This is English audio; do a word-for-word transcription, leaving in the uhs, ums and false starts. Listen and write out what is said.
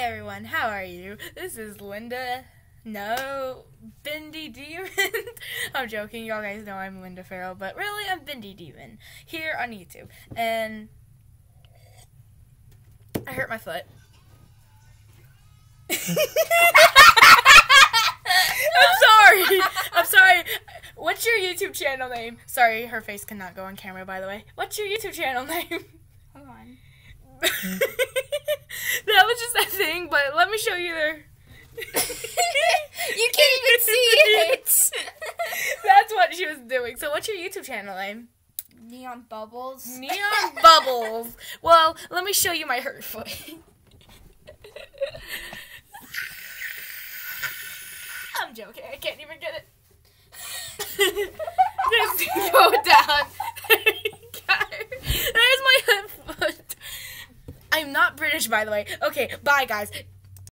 everyone, how are you? This is Linda. No, Bindi Demon. I'm joking, y'all guys know I'm Linda Farrell, but really I'm Bindi Demon here on YouTube. And I hurt my foot. I'm sorry. I'm sorry. What's your YouTube channel name? Sorry, her face cannot go on camera, by the way. What's your YouTube channel name? Hold on. That was just a thing, but let me show you there. You can't even see it. That's what she was doing. So what's your YouTube channel name? Neon Bubbles. Neon Bubbles. Well, let me show you my hurt foot. I'm joking. I can't even get it. Just go down. There's my foot. I'm not British, by the way. Okay, bye, guys.